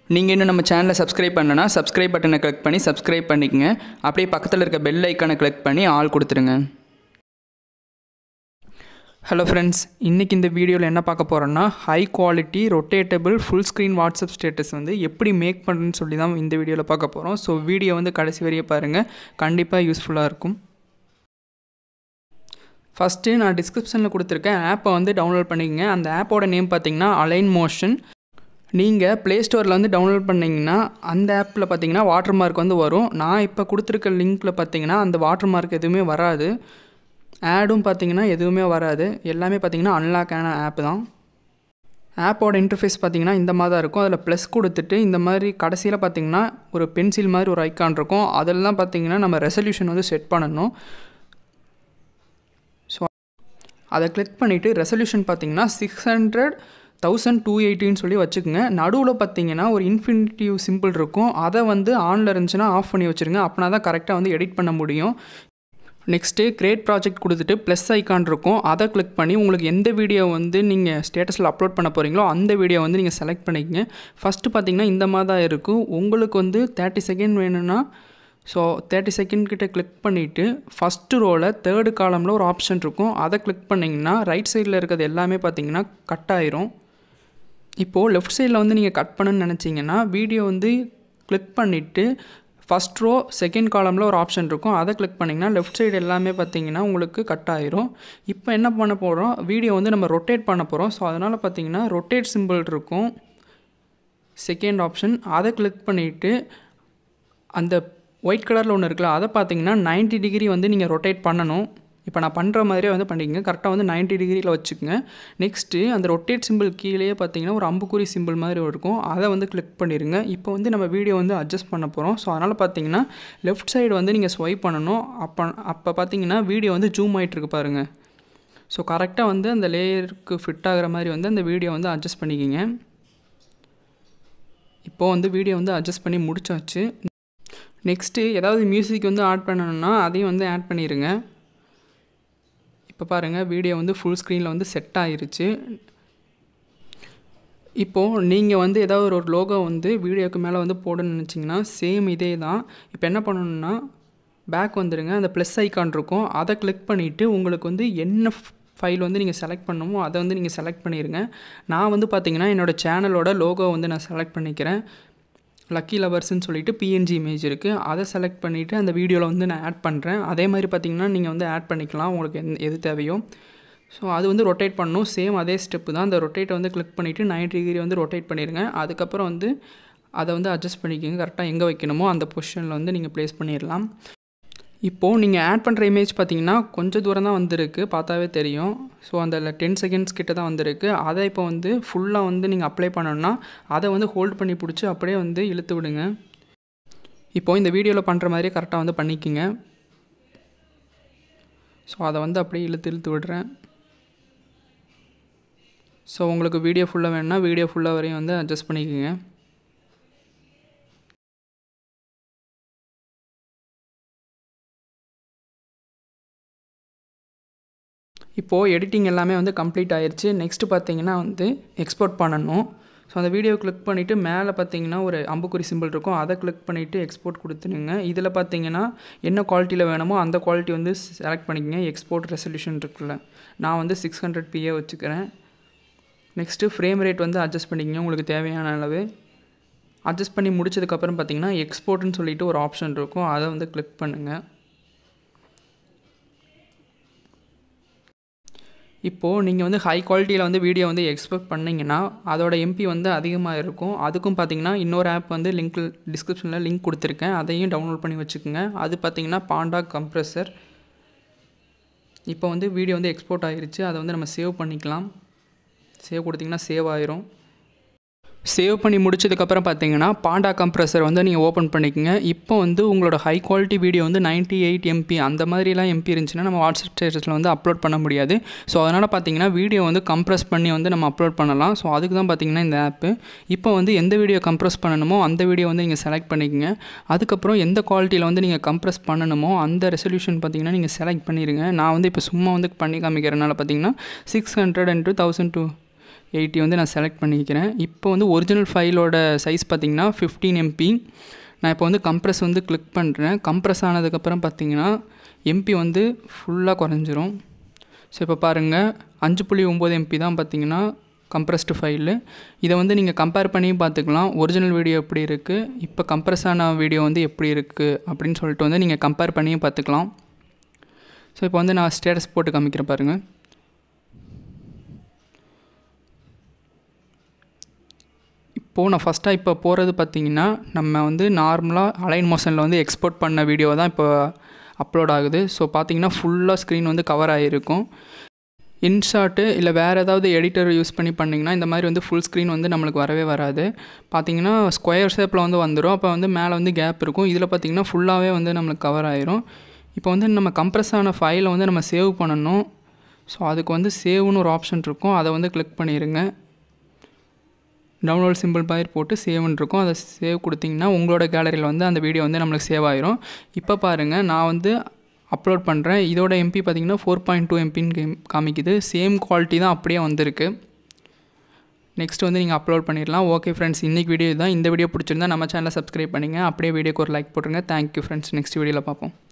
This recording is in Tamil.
நீங்கள் இன்னும் நம்ம சேனலை சப்ஸ்கிரைப் பண்ணலனா சப்ஸ்கிரைப் பட்டனை கிளிக் பண்ணி சப்ஸ்கிரைப் பண்ணிக்கங்க. அப்படியே பக்கத்தில் இருக்க பெல் ஐக்கானை கிளிக் பண்ணி ஆல் கொடுத்துருங்க. ஹலோ ஃப்ரெண்ட்ஸ், இன்றைக்கி இந்த வீடியோவில் என்ன பார்க்க போகிறோன்னா high quality rotatable full screen WhatsApp status வந்து எப்படி மேக் பண்ணுறதுன்னு சொல்லி தான் இந்த வீடியோவில் பார்க்க போகிறோம். ஸோ வீடியோ வந்து கடைசி வரையே பாருங்கள், கண்டிப்பாக யூஸ்ஃபுல்லாக இருக்கும். ஃபஸ்ட்டு நான் டிஸ்கிரிப்ஷனில் கொடுத்துருக்கேன் ஆப்பை வந்து டவுன்லோட் பண்ணிக்கங்க. அந்த ஆப்போட நேம் பார்த்திங்கன்னா அலைன் மோஷன். நீங்கள் ப்ளே ஸ்டோரில் வந்து டவுன்லோட் பண்ணிங்கன்னா அந்த ஆப்பில் பார்த்தீங்கன்னா வாட்டர் மார்க் வந்து வரும். நான் இப்போ கொடுத்துருக்க லிங்க்கில் பார்த்தீங்கன்னா அந்த வாட்டர் மார்க் எதுவுமே வராது, ஆடும் பார்த்தீங்கன்னா எதுவுமே வராது. எல்லாமே பார்த்தீங்கன்னா அன்லாக் ஆன ஆப் தான். ஆப்போட இன்டர்ஃபேஸ் பார்த்தீங்கன்னா இந்த மாதிரி தான் இருக்கும். அதில் ப்ளஸ் கொடுத்துட்டு இந்த மாதிரி கடைசியில் பார்த்தீங்கன்னா ஒரு பென்சில் மாதிரி ஒரு ஐக்கான் இருக்கும். அதெல்லாம் பார்த்தீங்கன்னா நம்ம ரெசல்யூஷன் வந்து செட் பண்ணணும். ஸோ அதை கிளிக் பண்ணிவிட்டு ரெசல்யூஷன் பார்த்தீங்கன்னா 600,280 சொல்லி வச்சுக்கோங்க. நடுவில் பார்த்தீங்கன்னா ஒரு இன்ஃபினிட்டிவ் சிம்பிள் இருக்கும். அதை வந்து ஆனில் இருந்துச்சுன்னா ஆஃப் பண்ணி வச்சுருங்க. அப்படின்னா தான் கரெக்டாக வந்து எடிட் பண்ண முடியும். நெக்ஸ்ட்டு கிரியேட் ப்ராஜெக்ட் கொடுத்துட்டு ப்ளஸ் ஐக்கான் இருக்கும். அதை கிளிக் பண்ணி உங்களுக்கு எந்த வீடியோ வந்து நீங்கள் ஸ்டேட்டஸில் அப்லோட் பண்ண போகிறீங்களோ அந்த வீடியோ வந்து நீங்கள் செலக்ட் பண்ணிக்கங்க. ஃபஸ்ட்டு பார்த்தீங்கன்னா இந்த மாதிரி தான் இருக்கும். உங்களுக்கு வந்து 30 செகண்ட் வேணும்னா ஸோ 30 செகண்ட் கிட்ட கிளிக் பண்ணிவிட்டு ஃபஸ்ட்டு ரோவில் தேர்டு காலமில் ஒரு ஆப்ஷன் இருக்கும். அதை கிளிக் பண்ணிங்கன்னா ரைட் சைடில் இருக்கிறது எல்லாமே பார்த்தீங்கன்னா கட் ஆயிரும். இப்போது லெஃப்ட் சைடில் வந்து நீங்கள் கட் பண்ணணும்னு நினச்சிங்கன்னா வீடியோ வந்து கிளிக் பண்ணிவிட்டு ஃபஸ்ட் ரோ செகண்ட் காலமில் ஒரு ஆப்ஷன் இருக்கும். அதை கிளிக் பண்ணிங்கன்னா லெஃப்ட் சைடு எல்லாமே பார்த்தீங்கன்னா உங்களுக்கு கட் ஆயிரும். இப்போ என்ன பண்ண போகிறோம், வீடியோ வந்து நம்ம ரொட்டேட் பண்ண போகிறோம். ஸோ அதனால் பார்த்தீங்கன்னா ரொட்டேட் சிம்பிள் இருக்கும், செகண்ட் ஆப்ஷன். அதை கிளிக் பண்ணிவிட்டு அந்த ஒயிட் கலரில் ஒன்று இருக்குல்ல, அதை பார்த்தீங்கன்னா 90 டிகிரி வந்து நீங்கள் ரொட்டேட் பண்ணணும். இப்போ நான் பண்ணுற மாதிரியே வந்து பண்ணிக்கங்க. கரெக்டாக வந்து 90 டிகிரியில் வச்சுக்கோங்க. நெக்ஸ்ட்டு அந்த ரொட்டேட் சிம்பிள் கீழே பார்த்தீங்கன்னா ஒரு அம்புக்குறி சிம்பிள் மாதிரி இருக்கும். அதை வந்து கிளிக் பண்ணிடுங்க. இப்போ வந்து நம்ம வீடியோ வந்து அட்ஜஸ்ட் பண்ண போகிறோம். ஸோ அதனால் பார்த்தீங்கன்னா லெஃப்ட் சைடு வந்து நீங்கள் ஸ்வைப் பண்ணணும். அப்போ பார்த்தீங்கன்னா வீடியோ வந்து ஜூம் ஆகிட்டுருக்கு பாருங்கள். ஸோ கரெக்டாக வந்து அந்த லேயருக்கு ஃபிட் ஆகிற மாதிரி வந்து அந்த வீடியோ வந்து அட்ஜஸ்ட் பண்ணிக்கிங்க. இப்போது வந்து வீடியோ வந்து அட்ஜஸ்ட் பண்ணி முடிச்சாச்சு. நெக்ஸ்ட்டு ஏதாவது மியூசிக் வந்து ஆட் பண்ணணுன்னா அதையும் வந்து ஆட் பண்ணிடுங்க. இப்போ பாருங்கள், வீடியோ வந்து ஃபுல் ஸ்க்ரீனில் வந்து செட் ஆகிருச்சு. இப்போது நீங்கள் வந்து ஏதாவது ஒரு லோகோ வந்து வீடியோக்கு மேலே வந்து போடணும்னு நினச்சிங்கன்னா சேம் இதே தான். இப்போ என்ன பண்ணணுன்னா பேக் வந்துடுங்க. அந்த ப்ளஸ் ஐக்கான் இருக்கும். அதை கிளிக் பண்ணிவிட்டு உங்களுக்கு வந்து என்ன ஃபைல் வந்து நீங்கள் செலக்ட் பண்ணணுமோ அதை வந்து நீங்கள் செலக்ட் பண்ணிடுங்க. நான் வந்து பார்த்திங்கன்னா என்னோடய சேனலோட லோகோ வந்து நான் செலக்ட் பண்ணிக்கிறேன். லக்கி லவர்ஸ்ன்னு சொல்லிட்டு பிஎன்ஜி இமேஜ் இருக்குது. அதை செலக்ட் பண்ணிவிட்டு அந்த வீடியோவில் வந்து நான் ஆட் பண்ணுறேன். அதே மாதிரி பார்த்திங்கன்னா நீங்கள் வந்து ஆட் பண்ணிக்கலாம் உங்களுக்கு எது தேவையோ. ஸோ அது வந்து ரொட்டேட் பண்ணணும். சேம் அதே ஸ்டெப்பு தான். அந்த ரொட்டேட்டை வந்து கிளிக் பண்ணிவிட்டு 90 டிகிரி வந்து ரொட்டேட் பண்ணிடுங்க. அதுக்கப்புறம் வந்து அதை வந்து அட்ஜஸ்ட் பண்ணிக்கோங்க. கரெக்டாக எங்கே வைக்கணுமோ அந்த பொசிஷனில் வந்து நீங்கள் ப்ளேஸ் பண்ணிடலாம். இப்போது நீங்கள் ஆட் பண்ணுற இமேஜ் பார்த்தீங்கன்னா கொஞ்சம் தூரம் தான் வந்திருக்கு, பார்த்தாவே தெரியும். ஸோ அந்த 10 செகண்ட்ஸ் கிட்ட தான் வந்திருக்கு. அதை இப்போ வந்து ஃபுல்லாக வந்து நீங்கள் அப்ளை பண்ணணுன்னா அதை வந்து ஹோல்ட் பண்ணி பிடிச்சி அப்படியே வந்து இழுத்து விடுங்க. இப்போது இந்த வீடியோவில் பண்ணுற மாதிரியே கரெக்டாக வந்து பண்ணிக்கிங்க. ஸோ அதை வந்து அப்படியே இழுத்து விடுறேன். ஸோ உங்களுக்கு வீடியோ ஃபுல்லாக வேணும்னா வீடியோ ஃபுல்லாக வரையும் வந்து அட்ஜஸ்ட் பண்ணிக்கோங்க. இப்போது எடிட்டிங் எல்லாமே வந்து கம்ப்ளீட் ஆயிடுச்சு. நெக்ஸ்ட்டு பார்த்தீங்கன்னா வந்து எக்ஸ்போர்ட் பண்ணணும். ஸோ அந்த வீடியோ கிளிக் பண்ணிவிட்டு மேலே பார்த்தீங்கன்னா ஒரு அம்புக்குறி சிம்பிள் இருக்கும். அதை கிளிக் பண்ணிவிட்டு எக்ஸ்போர்ட் கொடுத்துடுங்க. இதில் பார்த்தீங்கன்னா என்ன குவாலிட்டியில் வேணுமோ அந்த குவாலிட்டி வந்து செலக்ட் பண்ணிக்கங்க. எக்ஸ்போர்ட் ரெசல்யூஷன் இருக்குல்ல, நான் வந்து 600 PA வச்சுக்கிறேன். நெக்ஸ்ட்டு ஃப்ரேம் ரேட் வந்து அட்ஜஸ்ட் பண்ணிக்கங்க உங்களுக்கு தேவையான அளவு. அட்ஜஸ்ட் பண்ணி முடிச்சதுக்கப்புறம் பார்த்தீங்கன்னா எக்ஸ்போர்ட்னு சொல்லிட்டு ஒரு ஆப்ஷன் இருக்கும். அதை வந்து கிளிக் பண்ணுங்கள். இப்போது நீங்கள் வந்து ஹை குவாலிட்டியில் வந்து வீடியோ வந்து எக்ஸ்போர்ட் பண்ணிங்கன்னா அதோட MP வந்து அதிகமாக இருக்கும். அதுக்கும் பார்த்தீங்கன்னா இன்னொரு ஆப் வந்து டிஸ்கிரிப்ஷனில் லிங்க் கொடுத்துருக்கேன். அதையும் டவுன்லோட் பண்ணி வச்சுக்கோங்க. அது பார்த்தீங்கன்னா பாண்டா கம்ப்ரெசர். இப்போ வந்து வீடியோ வந்து எக்ஸ்போர்ட் ஆகிருச்சு. அதை வந்து நம்ம சேவ் பண்ணிக்கலாம். சேவ் கொடுத்திங்கன்னா சேவ் ஆயிரும். சேவ் பண்ணி முடிச்சதுக்கப்புறம் பார்த்தீங்கன்னா பாண்டா கம்ப்ரெசர் வந்து நீங்கள் ஓப்பன் பண்ணிக்கோங்க. இப்போ வந்து உங்களோட ஹை குவாலிட்டி வீடியோ வந்து 98 MP அந்த மாதிரிலாம் MP இருந்துச்சுன்னா நம்ம வாட்ஸ்அப் ஸ்டேட்டஸில் வந்து அப்லோட் பண்ண முடியாது. ஸோ அதனால் பார்த்தீங்கன்னா வீடியோ வந்து கம்ப்ரெஸ் பண்ணி வந்து நம்ம அப்லோட் பண்ணலாம். ஸோ அதுக்கு தான் பார்த்தீங்கன்னா இந்த ஆப்பு. இப்போ வந்து எந்த வீடியோ கம்ப்ரெஸ் பண்ணணுமோ அந்த வீடியோ வந்து நீங்கள் செலக்ட் பண்ணிக்கோங்க. அதுக்கப்புறம் எந்த குவாலிட்டியில் வந்து நீங்கள் கம்ப்ரெஸ் பண்ணணுமோ அந்த ரெசல்யூஷன் பார்த்தீங்கன்னா நீங்கள் செலக்ட் பண்ணிடுங்க. நான் வந்து இப்போ சும்மா வந்து பண்ணி காமிக்கிறனால பார்த்தீங்கன்னா 600 × 1000 80 வந்து நான் செலக்ட் பண்ணிக்கிறேன். இப்போ வந்து ஒரிஜினல் ஃபைலோட சைஸ் பார்த்திங்கன்னா 15 MB. நான் இப்போ வந்து கம்ப்ரஸ் வந்து கிளிக் பண்ணுறேன். கம்ப்ரஸ் ஆனதுக்கப்புறம் பார்த்திங்கன்னா எம்பி வந்து ஃபுல்லாக குறைஞ்சிரும். ஸோ இப்போ பாருங்கள் 5.9 MB தான் பார்த்திங்கன்னா கம்ப்ரஸ்டு ஃபைலு. இதை வந்து நீங்கள் கம்பேர் பண்ணி பார்த்துக்கலாம். ஒரிஜினல் வீடியோ எப்படி இருக்குது, இப்போ கம்ப்ரஸ் ஆன வீடியோ வந்து எப்படி இருக்குது அப்படின்னு சொல்லிட்டு வந்து நீங்கள் கம்பேர் பண்ணியும் பார்த்துக்கலாம். ஸோ இப்போ வந்து நான் ஸ்டேட்டஸ் போட்டு காமிக்கிறேன் பாருங்கள். இப்போது நான் ஃபஸ்ட்டாக இப்போ போகிறது பார்த்திங்கன்னா நம்ம வந்து நார்மலாக அலைன் மோஷனில் வந்து எக்ஸ்போர்ட் பண்ண வீடியோ தான் இப்போ அப்லோட் ஆகுது. ஸோ பார்த்திங்கன்னா ஃபுல்லாக ஸ்க்ரீன் வந்து கவர் ஆகிருக்கும். இன்ஷாட்டு இல்லை வேறு ஏதாவது எடிட்டர் யூஸ் பண்ணி பண்ணிங்கன்னா இந்த மாதிரி வந்து ஃபுல் ஸ்க்ரீன் வந்து நம்மளுக்கு வரவே வராது. பார்த்திங்கன்னா ஸ்கொயர் ஷேப்பில் வந்து வந்துடும். அப்போ வந்து மேலே வந்து கேப் இருக்கும். இதில் பார்த்திங்கன்னா ஃபுல்லாகவே வந்து நம்மளுக்கு கவர் ஆகிரும். இப்போ வந்து நம்ம கம்ப்ரஸ் ஆன ஃபைலை வந்து நம்ம சேவ் பண்ணணும். ஸோ அதுக்கு வந்து சேவ்னு ஒரு ஆப்ஷன் இருக்கும். அதை வந்து கிளிக் பண்ணிடுங்க. டவுன்லோட் சிம்பிள் பாயிர் போட்டு சேவ்னு இருக்கும். அதை சேவ் கொடுத்திங்கன்னா உங்களோட கேலரியில் வந்து அந்த வீடியோ வந்து நம்மளுக்கு சேவ் ஆகிரும். இப்போ பாருங்கள் நான் வந்து அப்லோட் பண்ணுறேன். இதோட எம்பி பார்த்திங்கன்னா 4.2 MBன்னு காமிக்குது. சேம் குவாலிட்டி தான் அப்படியே வந்திருக்கு. நெக்ஸ்ட் வந்து நீங்கள் அப்லோட் பண்ணிடலாம். ஓகே ஃப்ரெண்ட்ஸ், இன்றைக்கி வீடியோ தான். இந்த வீடியோ பிடிச்சிருந்தா நம்ம சேனலை சப்ஸ்கிரைப் பண்ணிங்க. அப்படியே வீடியோக்கு ஒரு லைக் போட்டுருங்க. Thank you friends. நெக்ஸ்ட் வீடியோவில் பார்ப்போம்.